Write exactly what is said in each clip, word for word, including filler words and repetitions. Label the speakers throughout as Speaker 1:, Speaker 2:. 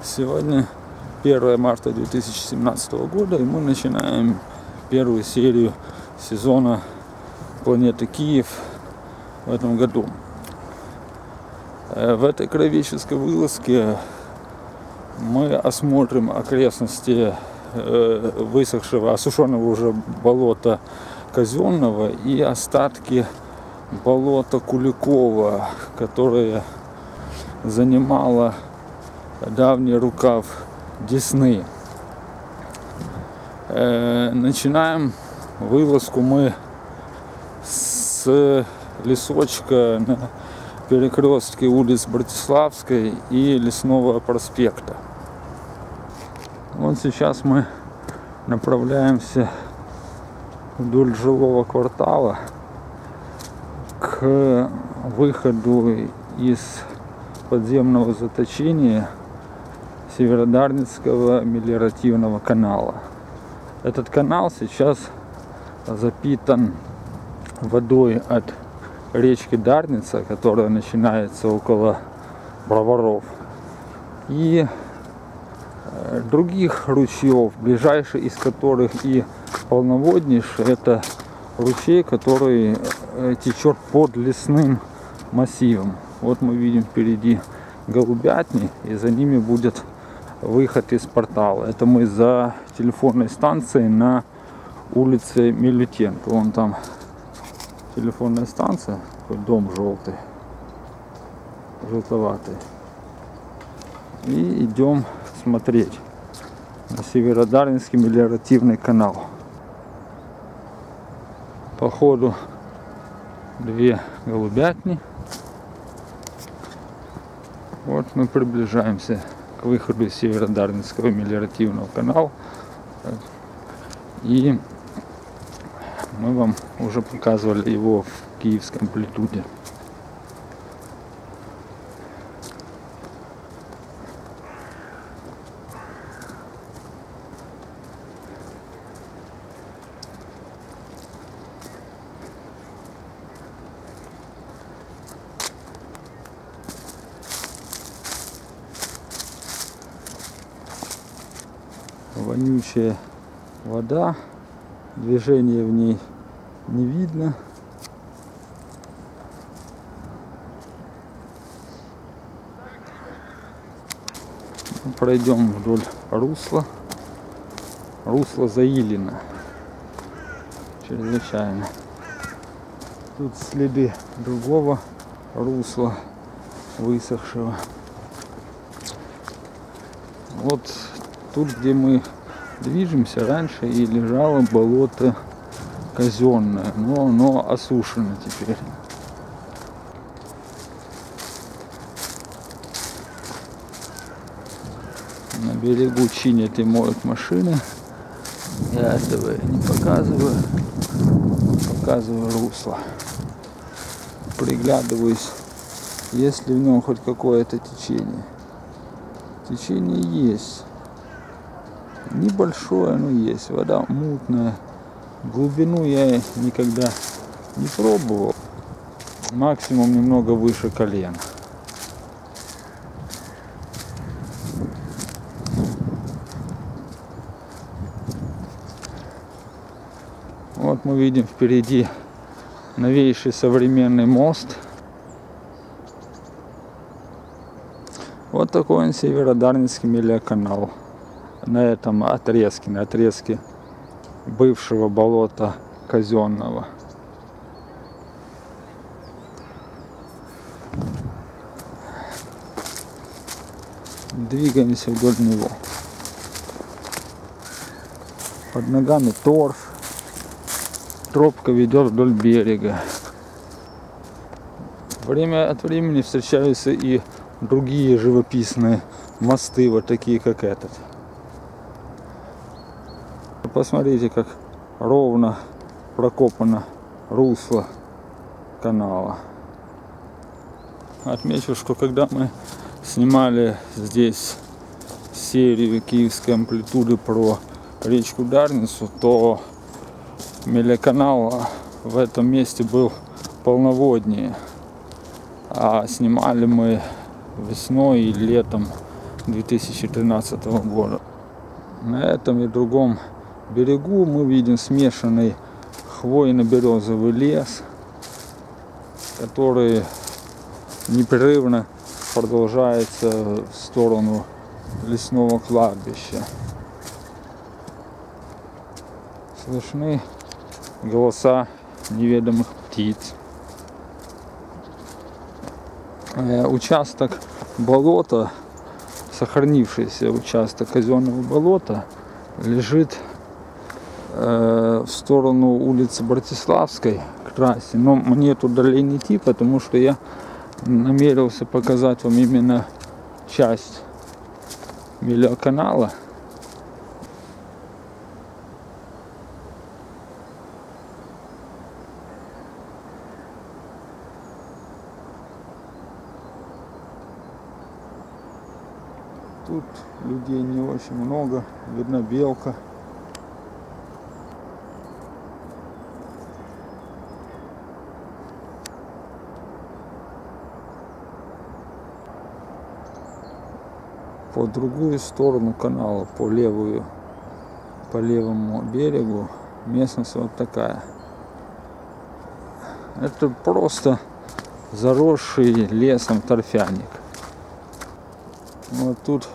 Speaker 1: Сегодня первое марта две тысячи семнадцатого года, и мы начинаем первую серию сезона «Планеты Киев» в этом году. В этой краеведческой вылазке мы осмотрим окрестности высохшего, осушенного уже болота Казенного и остатки болота Куликова, которое занимало давний рукав Десны. Э, начинаем вылазку мы с лесочка на перекрестке улиц Братиславской и Лесного проспекта. Вот сейчас мы направляемся вдоль жилого квартала к выходу из подземного заточения Северодарницкого мелиоративного канала. Этот канал сейчас запитан водой от речки Дарница, которая начинается около Броваров, и других ручьев, ближайший из которых и полноводнейший, это ручей, который течет под лесным массивом. Вот мы видим впереди голубятни, и за ними будет выход из портала. Это мы за телефонной станцией на улице Милютенко. Вон там телефонная станция, такой дом желтый, желтоватый. И идем смотреть на Северодарницкий мелиоративный канал. По ходу две голубятни. Вот мы приближаемся к выходу из Северодарницкого мелиоративного канала. И мы вам уже показывали его в киевской амплитуде. Вонючая вода, движения в ней не видно. Пройдем вдоль русла. Русло заилено чрезвычайно. Тут следы другого русла, высохшего. Вот тут, где мы движемся, раньше и лежало болото Казенное, но оно осушено теперь. На берегу чинят и моют машины. Я этого не показываю. Показываю русло. Приглядываюсь, есть ли в нем хоть какое-то течение. Течение есть. Небольшое, но есть. Вода мутная. Глубину я никогда не пробовал. Максимум немного выше колена. Вот мы видим впереди новейший современный мост. Вот такой он Северодарницкий мелиоканал. На этом отрезке, на отрезке бывшего болота Казенного. Двигаемся вдоль него. Под ногами торф. Тропка ведет вдоль берега. Время от времени встречаются и другие живописные мосты, вот такие как этот. Посмотрите, как ровно прокопано русло канала. Отмечу, что когда мы снимали здесь серию киевской амплитуды про речку Дарницу, то мелиоканал в этом месте был полноводнее. А снимали мы весной и летом две тысячи тринадцатого года. На этом и другом берегу мы видим смешанный хвойно-березовый лес, который непрерывно продолжается в сторону лесного кладбища. Слышны голоса неведомых птиц. Э, участок болота, сохранившийся участок казенного болота, лежит э, в сторону улицы Братиславской к трассе. Но мне туда лень идти, потому что я намерился показать вам именно часть мелиоканала. Тут людей не очень много, видна белка. По другую сторону канала, по левую, по левому берегу, местность вот такая. Это просто заросший лесом торфяник. Вот тут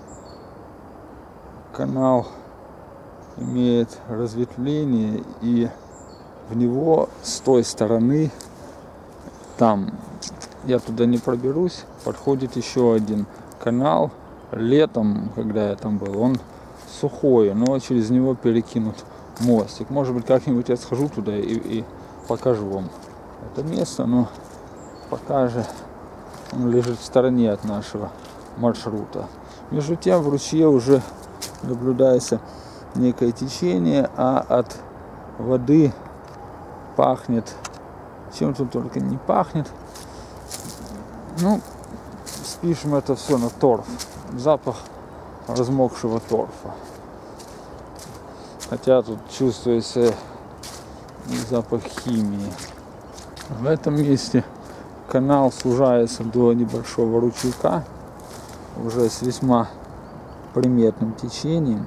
Speaker 1: канал имеет разветвление, и в него с той стороны, там, я туда не проберусь, подходит еще один канал. Летом, когда я там был, он сухой, но через него перекинут мостик. Может быть, как-нибудь я схожу туда и, и покажу вам это место, но пока же он лежит в стороне от нашего маршрута. Между тем в ручье уже наблюдается некое течение, а от воды пахнет, чем тут только не пахнет. Ну, спишем это все на торф. Запах размокшего торфа. Хотя тут чувствуется запах химии. В этом месте канал сужается до небольшого ручейка, уже с весьма приметным течением.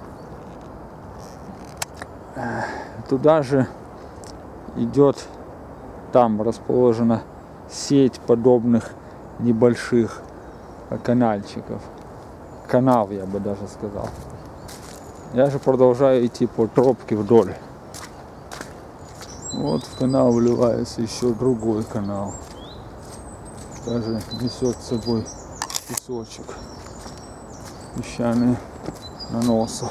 Speaker 1: Туда же идет, там расположена сеть подобных небольших канальчиков. Канал, я бы даже сказал. Я же продолжаю идти по тропке вдоль. Вот в канал выливается еще другой канал. Даже несет с собой песочек, песчаные наносы.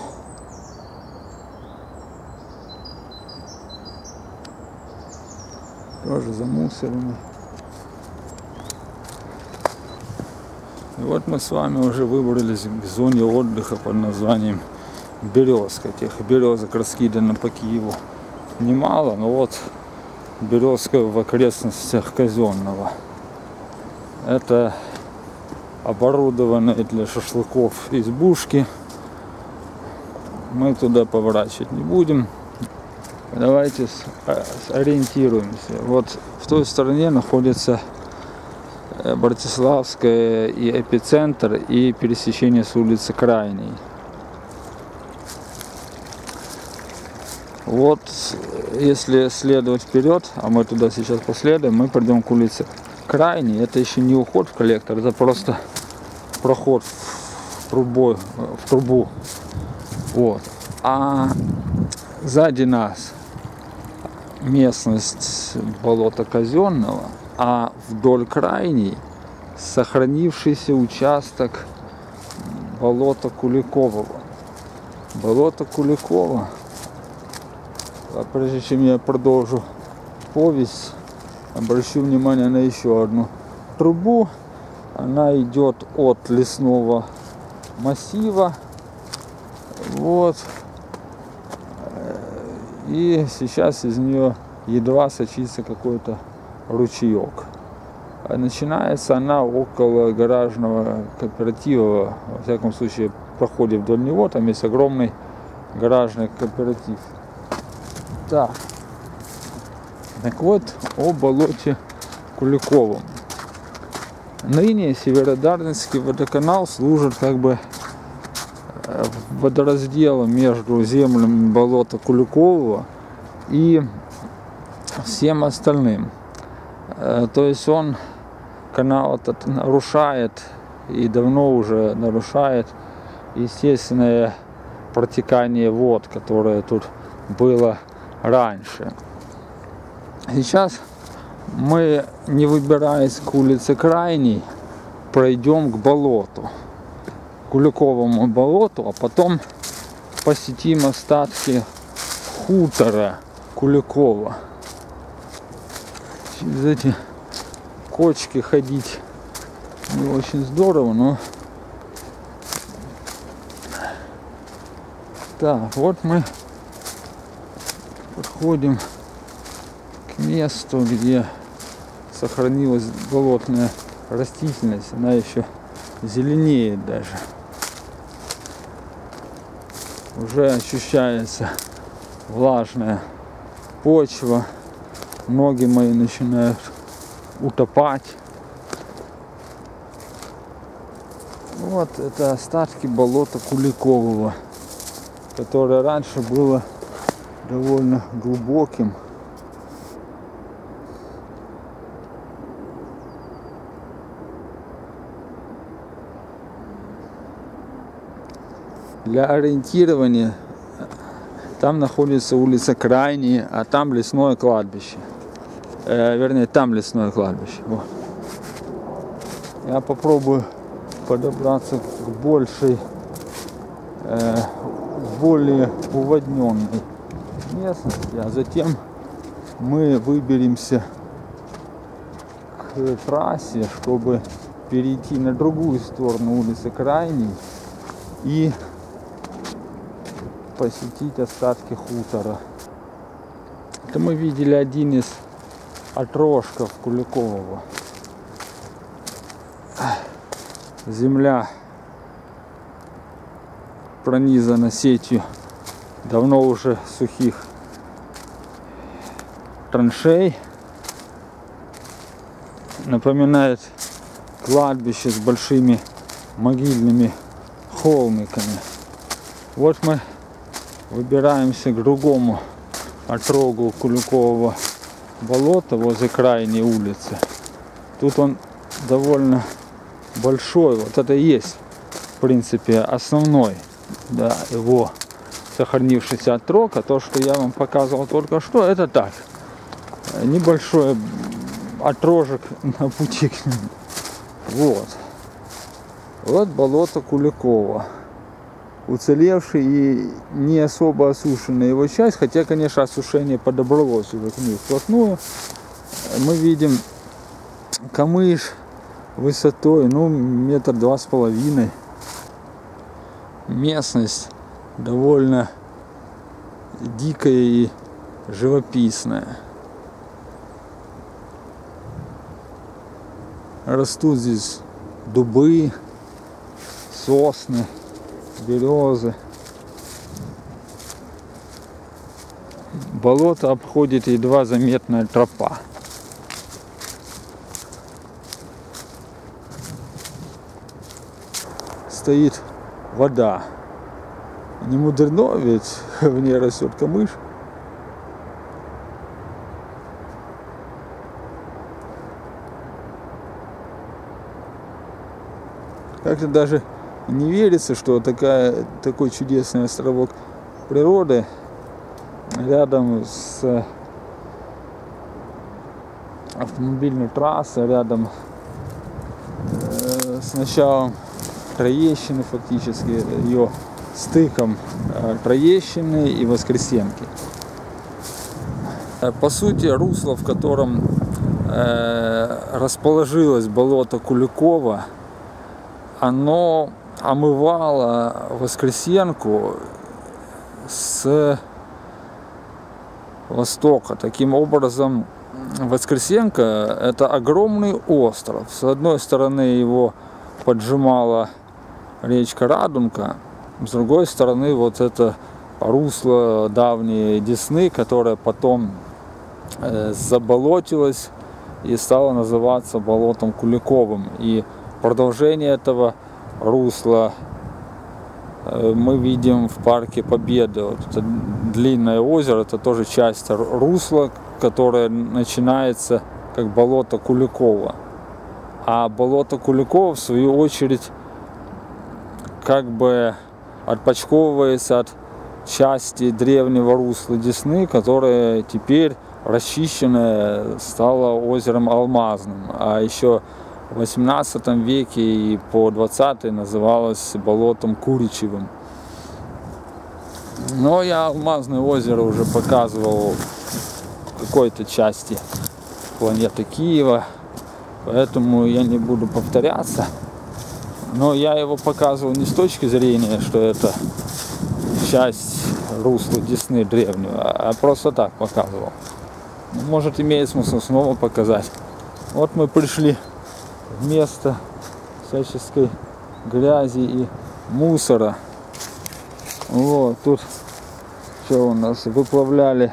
Speaker 1: Тоже замусоренный. И вот мы с вами уже выбрались к зоне отдыха под названием Березка. Тех березок раскидано по Киеву немало, но вот березка в окрестностях Казенного. Это оборудованные для шашлыков избушки. Мы туда поворачивать не будем. Давайте сориентируемся. Вот в той стороне находится Братиславская и эпицентр, и пересечение с улицы Крайней. Вот если следовать вперед, а мы туда сейчас последуем, мы придем к улице Крайней. Это еще не уход в коллектор, это просто проход в трубу, в трубу. Вот. А сзади нас местность болота Казенного, а вдоль Крайней сохранившийся участок болота Куликового. Болото Куликово. А прежде чем я продолжу повесть, обращу внимание на еще одну трубу. Она идет от лесного массива. Вот. И сейчас из нее едва сочится какой-то ручеек. Начинается она около гаражного кооператива. Во всяком случае, проходит вдоль него. Там есть огромный гаражный кооператив. Так. Так вот, о болоте Куликовом. Ныне Северодарвинский водоканал служит как бы водоразделом между землями болота Куликового и всем остальным. То есть он, канал этот, нарушает и давно уже нарушает естественное протекание вод, которое тут было раньше. Сейчас мы, не выбираясь к улице Крайней, пройдем к болоту, к Куликовому болоту, а потом посетим остатки хутора Куликова. Через эти кочки ходить не очень здорово, но так, вот мы подходим к месту, где сохранилась болотная растительность, она еще зеленеет даже. Уже ощущается влажная почва, ноги мои начинают утопать. Вот это остатки болота Куликового, которое раньше было довольно глубоким. Для ориентирования там находится улица Крайняя, а там лесное кладбище. Э, вернее, там лесное кладбище. Вот. Я попробую подобраться к большей, э, более уводненной местности, а затем мы выберемся к трассе, чтобы перейти на другую сторону улицы Крайней и посетить остатки хутора. Это мы видели один из отрожков Куликового. Земля пронизана сетью давно уже сухих траншей. Напоминает кладбище с большими могильными холмиками. Вот мы выбираемся к другому отрогу Куликового болота возле Крайней улицы. Тут он довольно большой. Вот это и есть, в принципе, основной, да, его сохранившийся отрог. А то, что я вам показывал только что, это так, небольшой отрожек на пути к нему. Вот. Вот болото Куликова. Уцелевший и не особо осушенная его часть, хотя, конечно, осушение подобралось уже к ней вплотную. Мы видим камыш высотой, ну, метр два с половиной. Местность довольно дикая и живописная. Растут здесь дубы, сосны, березы. Болото обходит едва заметная тропа. Стоит вода. Не мудрено, ведь в ней растет камыш. Как-то даже не верится, что такая, такой чудесный островок природы рядом с автомобильной трассой, рядом э, с началом Троещины, фактически ее стыком э, Троещины и Воскресенки. По сути, русло, в котором э, расположилось болото Куликова, оно омывало Воскресенку с востока. Таким образом, Воскресенка — это огромный остров. С одной стороны его поджимала речка Радунка, с другой стороны вот это русло давней Десны, которое потом э, заболотилось и стало называться болотом Куликовым. И продолжение этого русла мы видим в парке Победы. Вот это длинное озеро, это тоже часть русла, которое начинается как болото Куликова. А болото Куликова, в свою очередь, как бы отпочковывается от части древнего русла Десны, которая теперь расчищенная стала озером Алмазным. А еще в восемнадцатом веке и по двадцатый называлось болотом Куричевым. Но я Алмазное озеро уже показывал в какой-то части планеты Киева, поэтому я не буду повторяться. Но я его показывал не с точки зрения, что это часть русла Десны древнего, а просто так показывал. Может, имеет смысл снова показать. Вот мы пришли в место всяческой грязи и мусора. Вот тут что у нас, выплавляли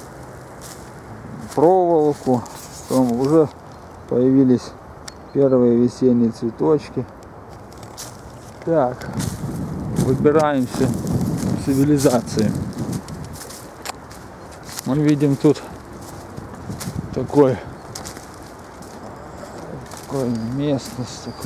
Speaker 1: проволоку, потом уже появились первые весенние цветочки. Так, выбираемся в цивилизации. Мы видим тут такой, такое местность, такой.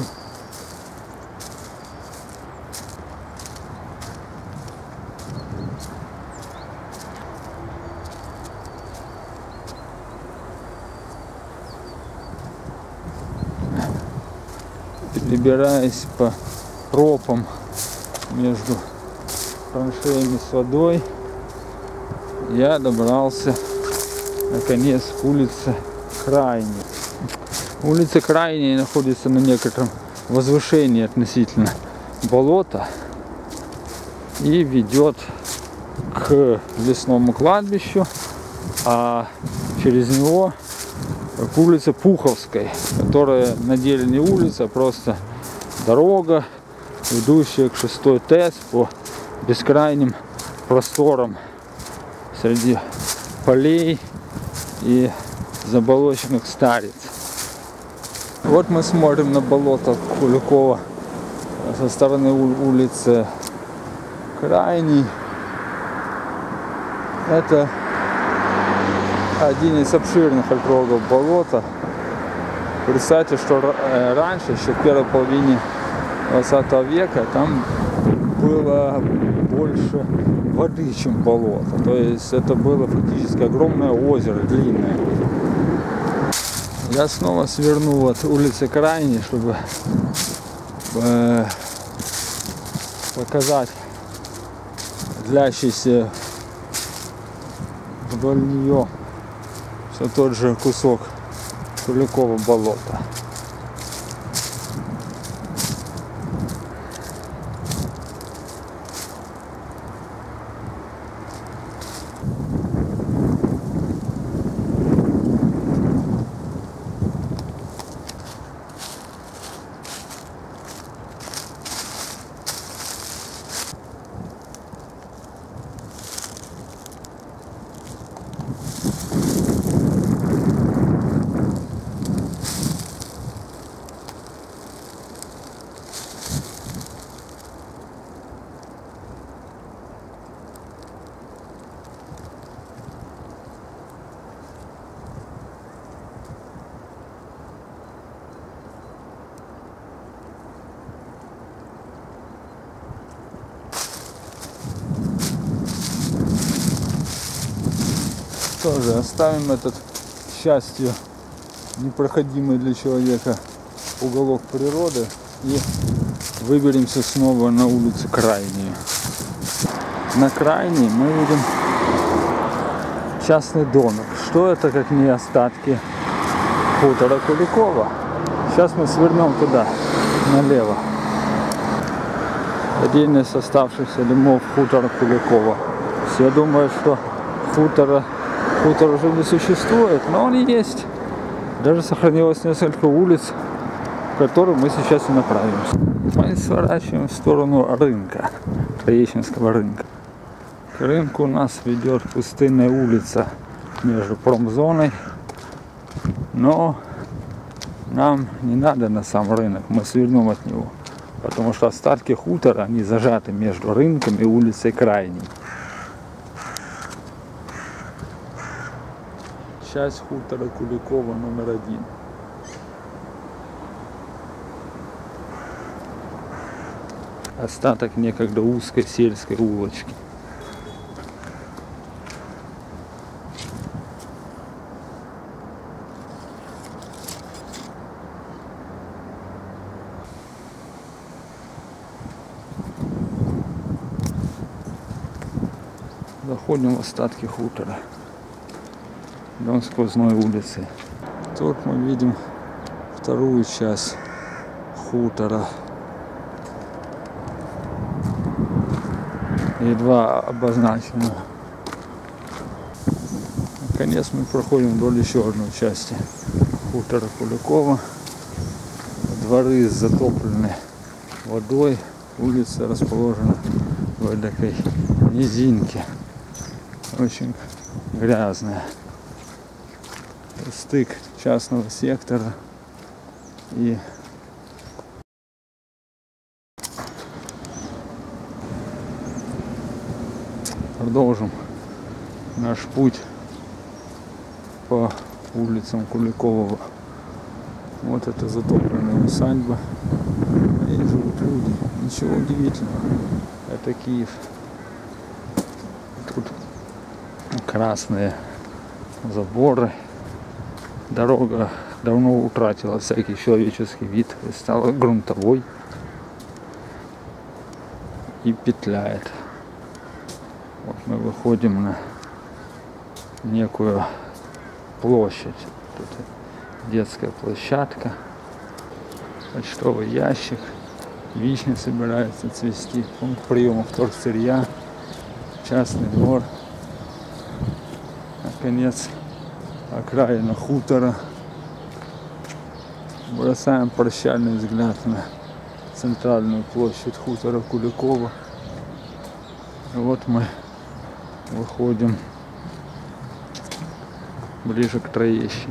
Speaker 1: Перебираясь по тропам между траншеями с водой, я добрался наконец к улице Крайней. Улица Крайней находится на некотором возвышении относительно болота и ведет к лесному кладбищу, а через него к улице Пуховской, которая на деле не улица, а просто дорога, ведущая к шестой ТЭС по бескрайним просторам среди полей и заболоченных стариц. Вот мы смотрим на болото Куликова со стороны улицы Крайней. Это один из обширных отрогов болота. Представьте, что раньше, еще в первой половине двадцатого века, там было больше воды, чем болото. То есть это было фактически огромное озеро, длинное. Я снова свернул от улицы Крайней, чтобы э, показать длящийся вдоль нее все тот же кусок Куликова болота. Тоже оставим этот, к счастью, непроходимый для человека уголок природы и выберемся снова на улицу Крайнюю. На Крайней мы видим частный домик. Что это, как не остатки хутора Куликова? Сейчас мы свернем туда, налево. Один из оставшихся домов хутора Куликова. Все думают, что хутора Хутор уже не существует, но он и есть. Даже сохранилось несколько улиц, в которые мы сейчас и направимся. Мы сворачиваем в сторону рынка, Троещинского рынка. К рынку у нас ведет пустынная улица между промзоной, но нам не надо на сам рынок, мы свернем от него. Потому что остатки хутора, они зажаты между рынком и улицей Крайней. Часть хутора Куликова номер один. Остаток некогда узкой сельской улочки. Заходим в остатки хутора. Идем сквозной улицы. Тут мы видим вторую часть хутора. Едва обозначено. Наконец мы проходим вдоль еще одной части хутора Куликова. Дворы затоплены водой. Улица расположена в этой низинке. Очень грязная. Стык частного сектора и продолжим наш путь по улицам Куликова. Вот это затопленная усадьба. И живут люди. Ничего удивительного. Это Киев. Тут красные заборы. Дорога давно утратила всякий человеческий вид и стала грунтовой и петляет. Вот мы выходим на некую площадь. Тут детская площадка, почтовый ящик, вишня собирается цвести, пункт приема вторсырья, частный двор. Наконец, окраина хутора. Бросаем прощальный взгляд на центральную площадь хутора Куликова. И вот мы выходим ближе к Троещине.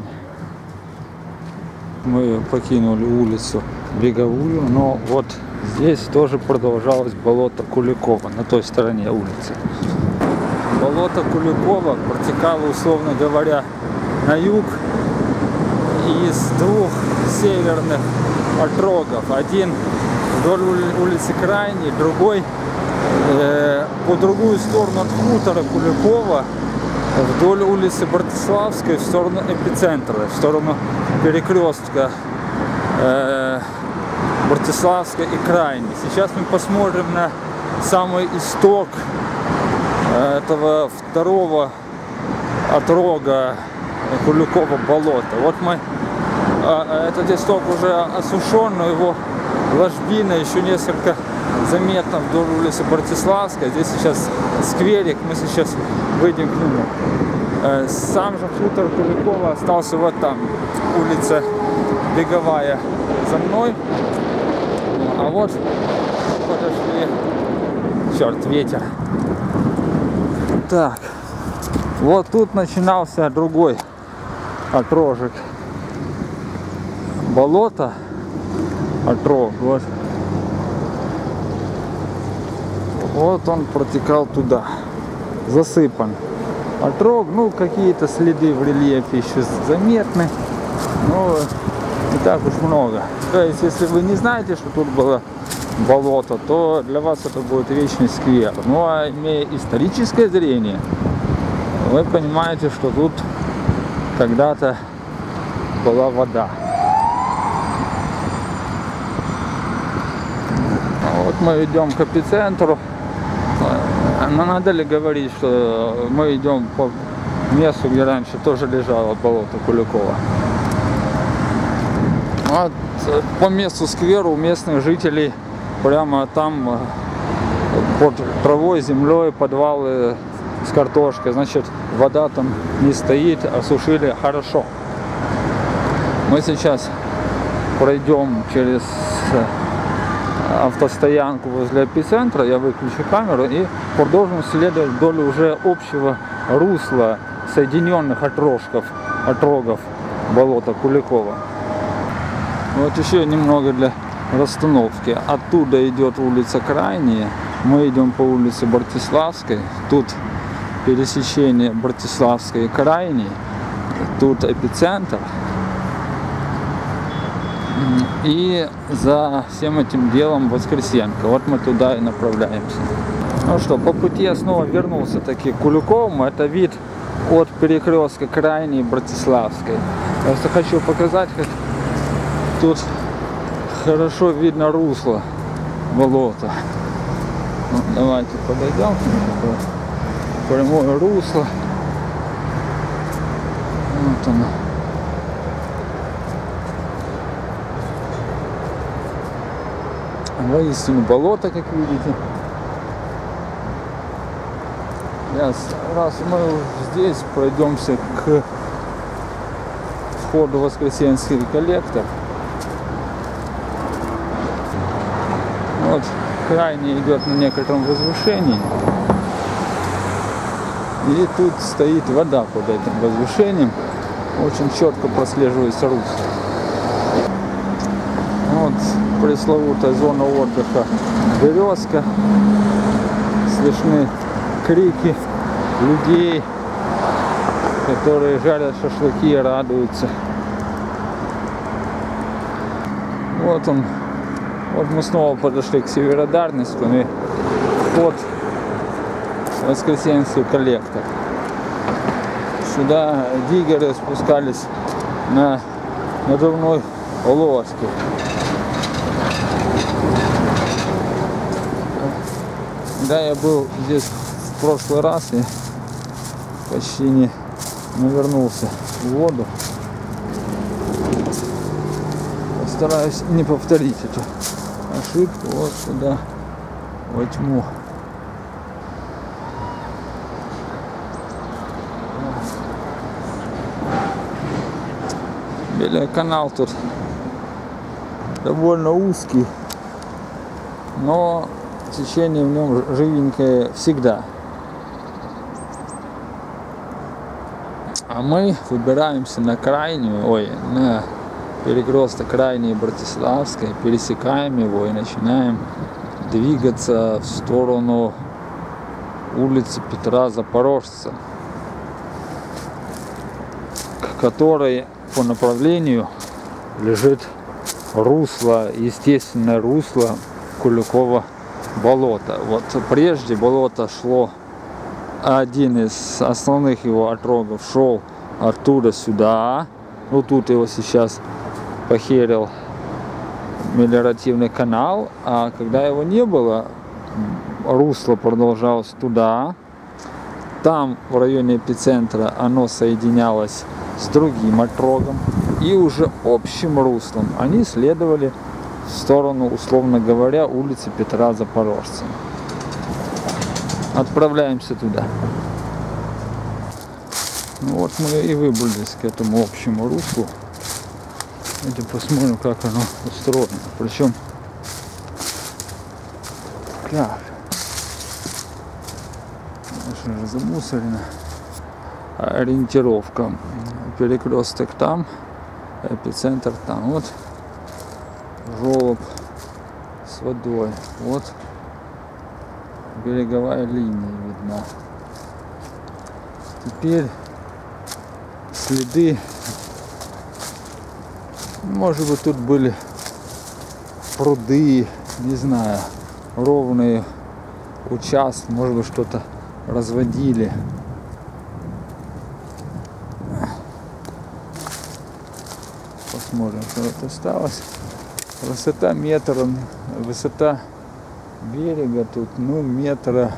Speaker 1: Мы покинули улицу Беговую, но вот здесь тоже продолжалось болото Куликова, на той стороне улицы. Болото Куликова протекало, условно говоря, на юг из двух северных отрогов. Один вдоль улицы Крайней, другой э, по другую сторону от хутора Куликова, вдоль улицы Братиславской в сторону эпицентра, в сторону перекрестка э, Братиславской и Крайней. Сейчас мы посмотрим на самый исток э, этого второго отрога Куликова болота. Вот мы, э, этот исток уже осушен, но его ложбина еще несколько заметно вдоль улицы Братиславской. Здесь сейчас скверик, мы сейчас выйдем к нему. Э, сам же хутор Куликова остался вот там, улица Беговая за мной. А вот подошли, черт, ветер. Так, вот тут начинался другой отрожек болота, отрог, вот. Вот он протекал туда, засыпан отрог, ну какие-то следы в рельефе еще заметны, но не так уж много. То есть, если вы не знаете, что тут было болото, то для вас это будет вечный сквер. Ну а имея историческое зрение, вы понимаете, что тут когда-то была вода. Вот мы идем к эпицентру. Но надо ли говорить, что мы идем по месту, где раньше тоже лежало болото Куликова. Вот по месту скверу у местных жителей прямо там под травой, землей подвалы с картошкой. Значит, вода там не стоит, осушили хорошо. Мы сейчас пройдем через автостоянку возле эпицентра, я выключу камеру и продолжим следовать вдоль уже общего русла соединенных отрожков, отрогов болота Куликова. Вот еще немного для расстановки. Оттуда идет улица Крайняя. Мы идем по улице Братиславской. Тут пересечение Братиславской и Крайней. Тут эпицентр. И за всем этим делом Воскресенка. Вот мы туда и направляемся. Ну что, по пути я снова вернулся таки к Куликовому. Это вид от перекрестка Крайней и Братиславской. Просто хочу показать, как тут хорошо видно русло болота. Ну, давайте подойдем. Прямое русло. Вот оно. Воистину болото, как видите. Сейчас, раз мы здесь, пройдемся к входу в Воскресенский коллектор. Вот, Крайне идет на некотором возвышении. И тут стоит вода под этим возвышением. Очень четко прослеживается русло. Вот пресловутая зона отдыха Березка. Слышны крики людей, которые жарят шашлыки и радуются. Вот он. Вот мы снова подошли к Северодарницкому и вход в Воскресенский коллектор. Сюда диггеры спускались на надувной лодке. Когда я был здесь в прошлый раз, я почти не навернулся в воду. Постараюсь не повторить эту ошибку. Вот сюда, во тьму. Канал тут довольно узкий, но течение в нем живенькое всегда. А мы выбираемся на крайнюю, ой, на перекресток Крайней и Братиславской, пересекаем его и начинаем двигаться в сторону улицы Петра Запорожца, к которой по направлению лежит русло, естественное русло Куликова болота. Вот прежде болото шло, один из основных его отрогов шел оттуда сюда. Ну тут его сейчас похерил мелиоративный канал, а когда его не было, русло продолжалось туда. Там в районе эпицентра оно соединялось с другим отрогом, и уже общим руслом они следовали в сторону, условно говоря, улицы Петра Запорожца. Отправляемся туда. Ну вот мы и выбрались к этому общему руслу. Давайте посмотрим, как оно устроено. Причем, как? Очень же замусорено. Ориентировка. Перекресток там, эпицентр там. Вот желоб с водой. Вот береговая линия видна. Теперь следы. Может быть, тут были пруды, не знаю, ровные участки, может быть, что-то разводили. Посмотрим, что это осталось. Высота метра, высота берега тут, ну, метра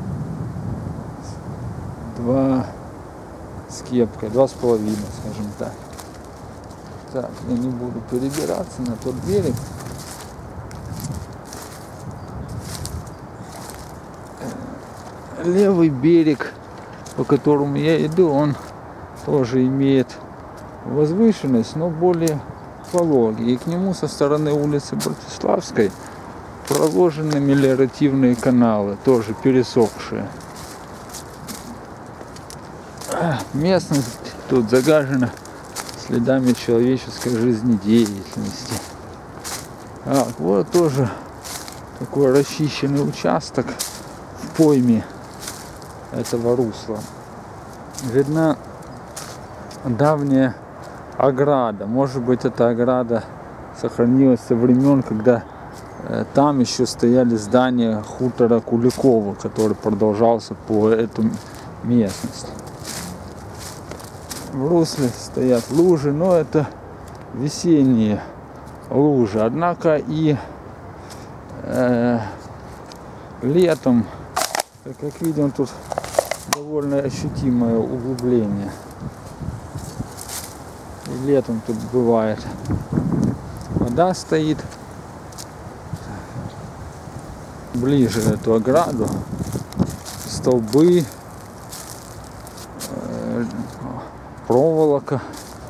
Speaker 1: два с кепкой, два с половиной, скажем так. Так, я не буду перебираться на тот берег. Левый берег, по которому я иду, он тоже имеет возвышенность, но более пологий. И к нему со стороны улицы Братиславской проложены мелиоративные каналы, тоже пересохшие. Местность тут загажена следами человеческой жизнедеятельности. Так, вот тоже такой расчищенный участок в пойме этого русла. Видна давняя ограда. Может быть, эта ограда сохранилась со времен, когда э, там еще стояли здания хутора Куликова, который продолжался по эту местность. В русле стоят лужи, но это весенние лужи. Однако и э, летом, как видим, тут довольно ощутимое углубление. И летом тут бывает вода стоит. Ближе эту ограду, столбы, э, проволока.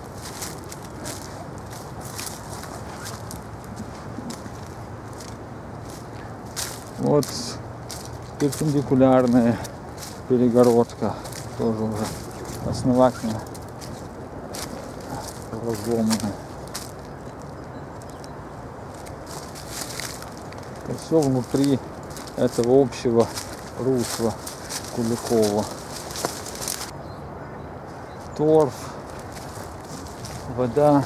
Speaker 1: Вот перпендикулярная перегородка, тоже уже основательно разломана. Это все внутри этого общего русла Куликова. Торф, вода.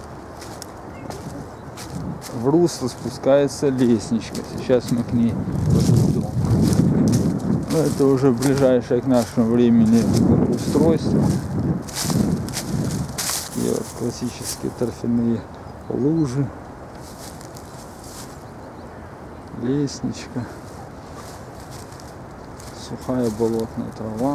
Speaker 1: В русло спускается лестничка. Сейчас мы к ней подойдем. Но это уже ближайшее к нашему времени устройство. И вот классические торфяные лужи. Лестничка. Сухая болотная трава.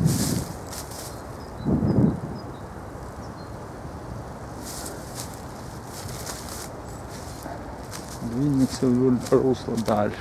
Speaker 1: Двинется вдоль русла дальше.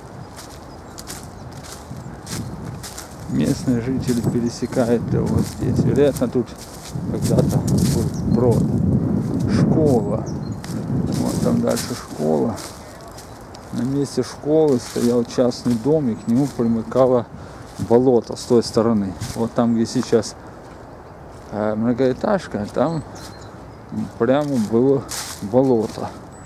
Speaker 1: Местные жители пересекают его вот здесь. Вероятно, тут когда-то был брод. Школа. Вот там дальше школа. На месте школы стоял частный дом, и к нему примыкало болото с той стороны. Вот там, где сейчас многоэтажка, там прямо было болото.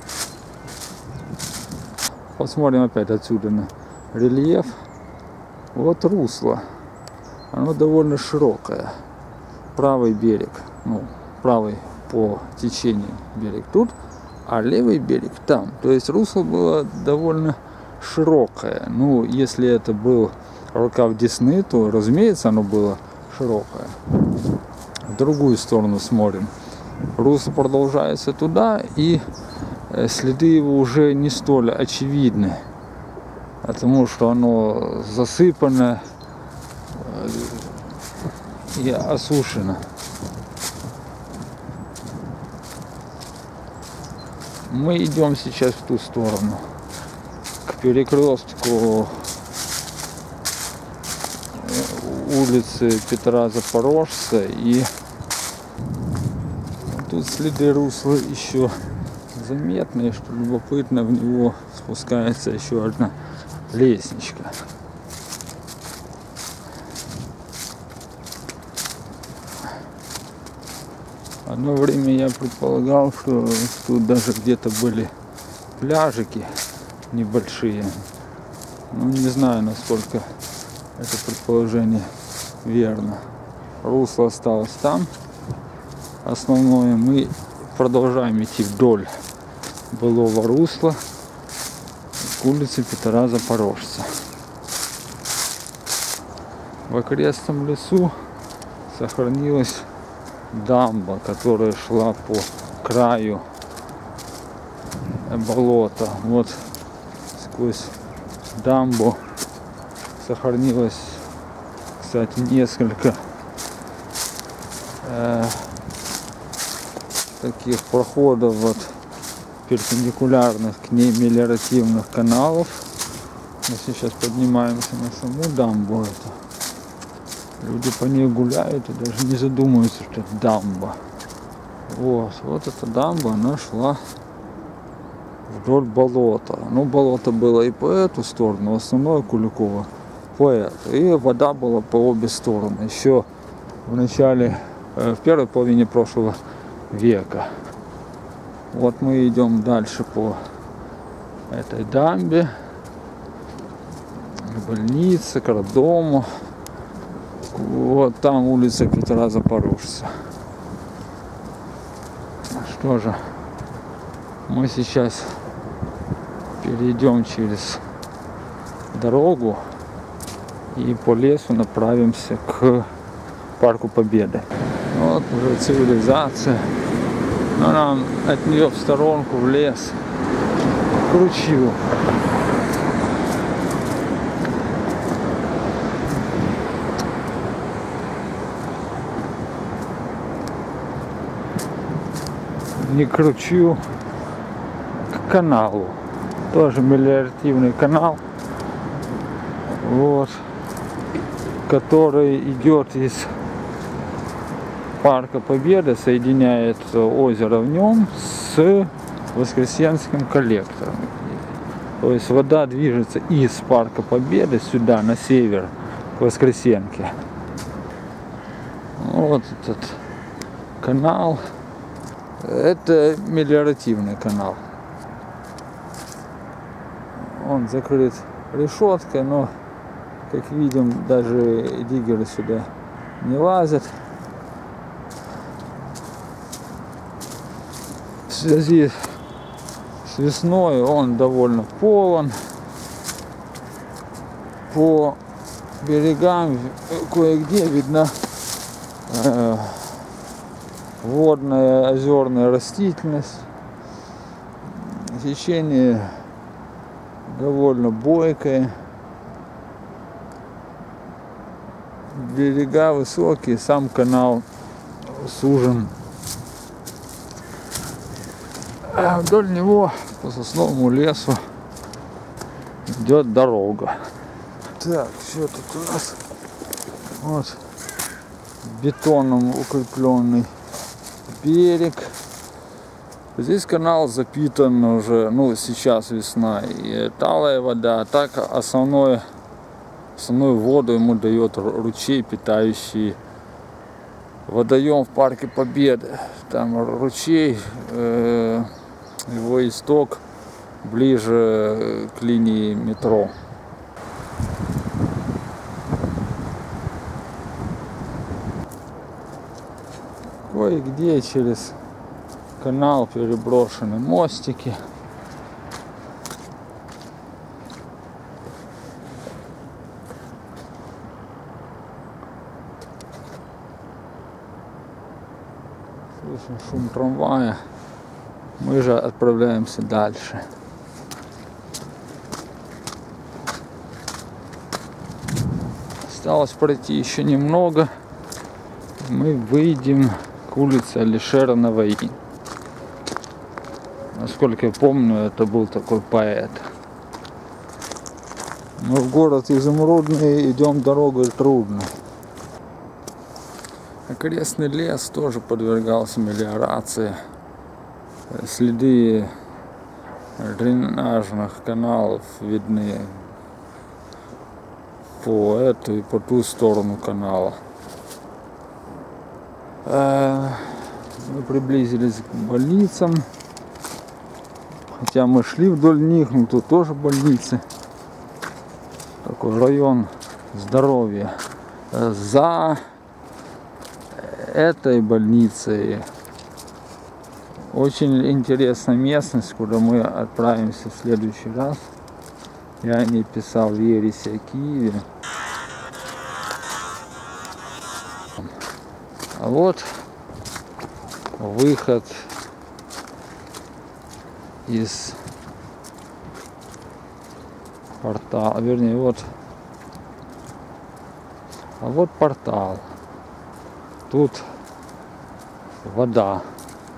Speaker 1: Посмотрим опять отсюда на рельеф. Вот русло. Оно довольно широкое. Правый берег, ну, правый по течению берег тут, а левый берег там. То есть русло было довольно широкое. Ну, если это был рукав Десны, то, разумеется, оно было широкое. В другую сторону смотрим. Русло продолжается туда, и следы его уже не столь очевидны, потому что оно засыпано и осушено. Мы идем сейчас в ту сторону, к перекрестку улицы Петра Запорожца, и тут следы русла еще заметные, что любопытно, в него спускается еще одна лестничка. Одно время я предполагал, что тут даже где-то были пляжики небольшие. Но не знаю, насколько это предположение верно. Русло осталось там. Основное, мы продолжаем идти вдоль былого русла к улице Петра Запорожца. В окрестном лесу сохранилась дамба, которая шла по краю болота. Вот сквозь дамбу сохранилось, кстати, несколько э, таких проходов, вот, перпендикулярных к ней мелиоративных каналов. Мы сейчас поднимаемся на саму дамбу эту. Люди по ней гуляют и даже не задумываются, что это дамба. Вот, вот эта дамба, она шла вдоль болота. Ну, болото было и по эту сторону, основное Куликово по эту. И вода была по обе стороны. Еще в начале, в первой половине прошлого века. Вот мы идем дальше по этой дамбе, к больнице, к роддому. Вот там улица Петра Запорожца. Что же, мы сейчас перейдем через дорогу и по лесу направимся к Парку Победы. Вот уже цивилизация, но нам от нее в сторонку, в лес, к ручью. Не к ручью, к каналу. Тоже мелиоративный канал, вот, который идет из Парка Победы, соединяет озеро в нем с Воскресенским коллектором. То есть вода движется из Парка Победы сюда, на север, к Воскресенке. Вот этот канал. Это мелиоративный канал. Он закрыт решеткой, но, как видим, даже диггеры сюда не лазят. В связи с весной он довольно полон. По берегам кое-где видно э, водная озерная растительность. Течение довольно бойкое. Берега высокие, сам канал сужен. А вдоль него по сосновому лесу идет дорога. Так, что тут у нас? Вот бетоном укрепленный берег. Здесь канал запитан уже, ну, сейчас весна, и талая вода, а так основное, основную воду ему дает ручей, питающий водоем в Парке Победы. Там ручей, э, его исток ближе к линии метро. Кое-где через канал переброшены мостики. Слышим шум трамвая. Мы же отправляемся дальше. Осталось пройти еще немного. Мы выйдем к улице Алишера Наваи. Насколько я помню, это был такой поэт. Мы в город Изумрудный идем дорогой трудно. Окрестный лес тоже подвергался мелиорации. Следы дренажных каналов видны по эту и по ту сторону канала. Мы приблизились к больницам. Хотя мы шли вдоль них, но тут тоже больницы. Такой район здоровья. За этой больницей очень интересная местность, куда мы отправимся в следующий раз. Я о ней писал в Ересе о Киеве. А вот выход из портала, вернее, вот, а вот портал. Тут вода,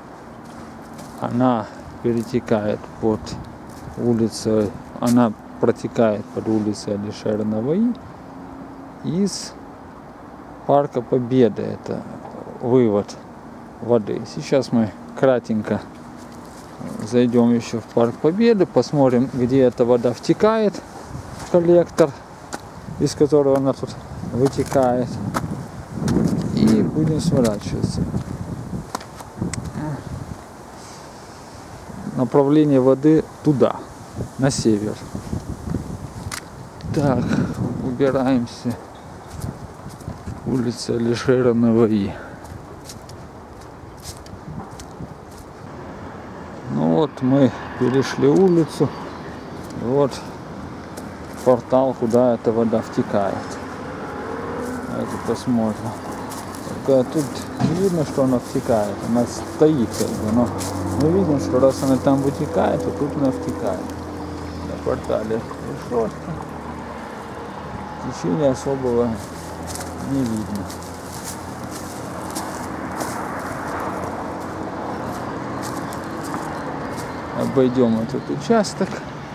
Speaker 1: она перетекает под улицей, она протекает под улицей Алишера Наваи из Парка Победы. Это вывод воды. Сейчас мы кратенько зайдем еще в Парк Победы, посмотрим, где эта вода втекает в коллектор, из которого она тут вытекает, и будем сворачиваться. Направление воды туда. на север. Так, убираемся. Улица Алишера Наваи. Ну вот мы перешли улицу. Вот портал, куда эта вода втекает. Давайте посмотрим. Только тут не видно, что она втекает. Она стоит как бы, но мы видим, что раз она там вытекает, то тут она втекает. На портале решетка. Течения особого не видно. Обойдем этот участок.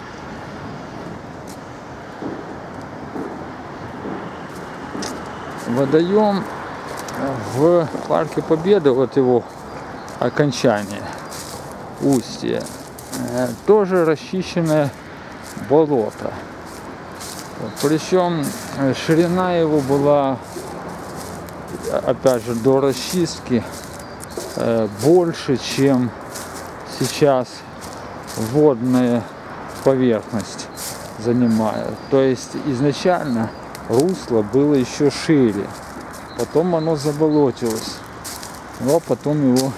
Speaker 1: Водоем в Парке Победы, вот его окончание, устье, тоже расчищенное болото. Причем ширина его была, опять же, до расчистки больше, чем сейчас водная поверхность занимает. То есть изначально русло было еще шире, потом оно заболотилось, но потом его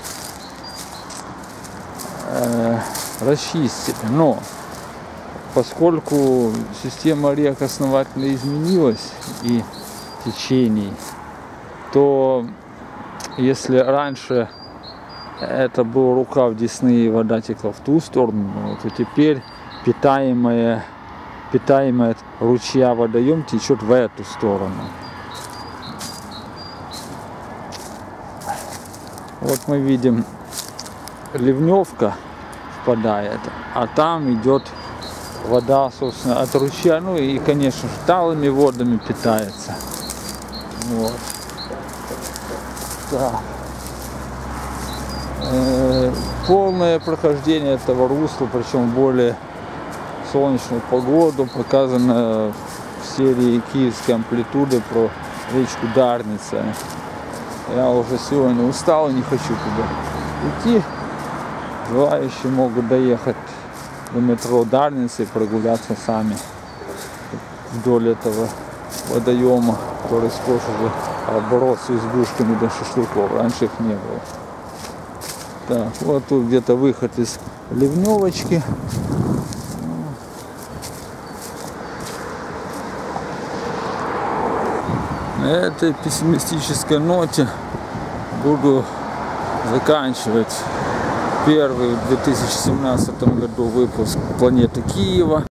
Speaker 1: э, расчистили. Но поскольку система рек основательно изменилась и течений, то если раньше это был рукав Десны и вода текла в ту сторону, то теперь питаемая, питаемая ручья водоем течет в эту сторону. Вот мы видим, ливневка впадает, а там идет вода, собственно, от ручья, ну и, конечно, талыми водами питается. Вот. Так. Э, полное прохождение этого русла, причем в более солнечную погоду, показано в серии «Киевские амплитуды» про речку Дарница. Я уже сегодня устал и не хочу туда идти. Желающие могут доехать до метро Дарницы и прогуляться сами вдоль этого водоема, который сплошь уже оброс избушками для шашлыков. Раньше их не было. Так, вот тут где-то выход из ливневочки. На этой пессимистической ноте буду заканчивать первый в две тысячи семнадцатом году выпуск «Планеты Киева».